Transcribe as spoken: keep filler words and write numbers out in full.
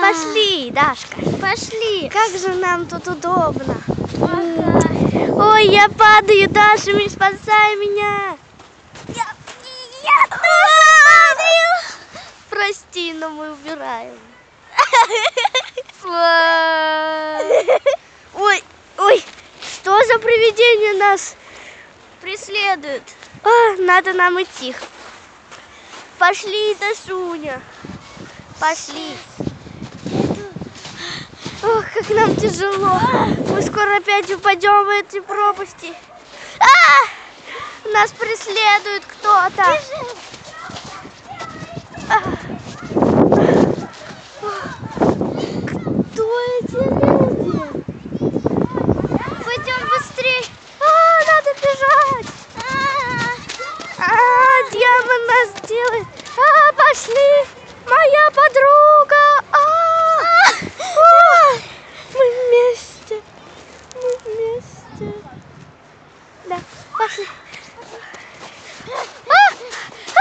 Пошли, Дашка. Пошли. Как же нам тут удобно. Ага. Ой, я падаю, Даша, спасай меня. Я, я тоже падаю. Прости, но мы убираем. Ой, ой, что за привидение нас преследует? А, надо нам идти. Пошли, Дашуня. Пошли. Ох, как нам тяжело. Мы скоро опять упадем в эти пропасти. А! Нас преследует кто-то. А! Кто эти люди? Пойдем быстрее. А, надо бежать. А, дьявол нас делает. А, пошли. Моя подруга. А, а, мы вместе. Мы вместе. Да, пошли. А,